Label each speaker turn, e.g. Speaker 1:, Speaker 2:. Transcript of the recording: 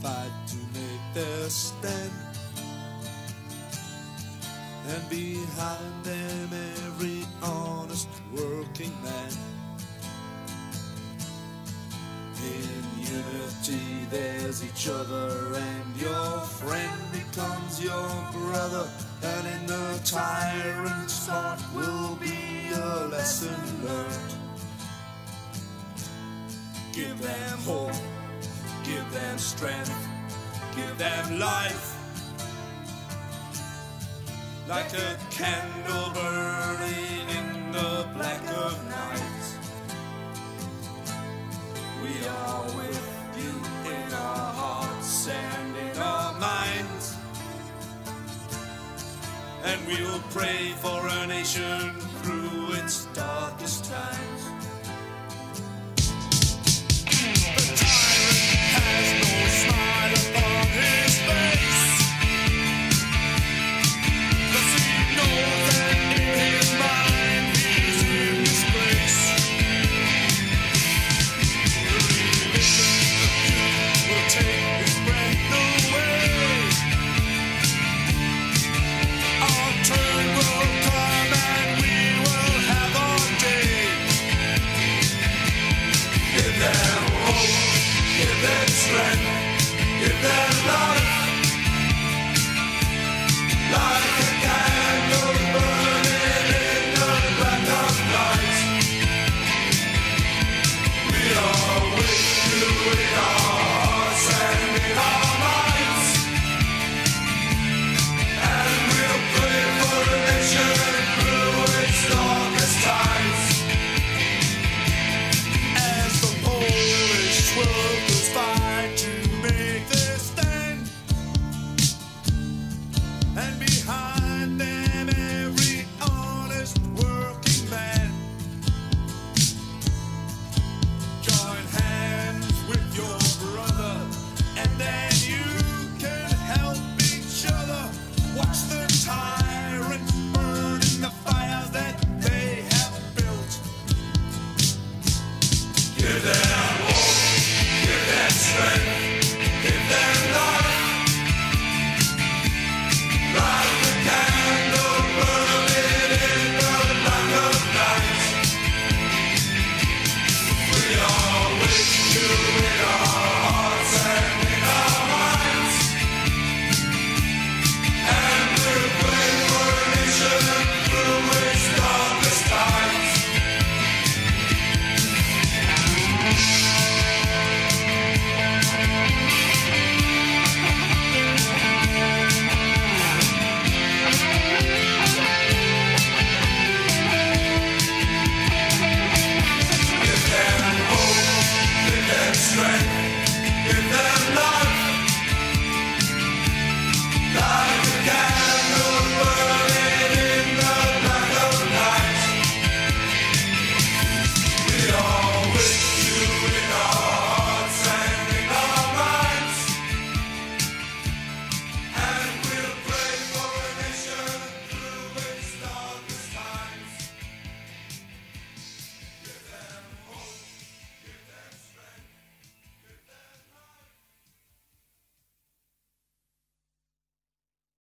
Speaker 1: fight to make their stand, and behind them every honest working man. In unity there's each other, and your friend becomes your brother, and in the tyrant's heart will be a lesson learned. Give them hope, give them strength, give them life, like a candle burning in the black of night. We are with you in our hearts and in our minds, and we will pray for our nation through its darkest times.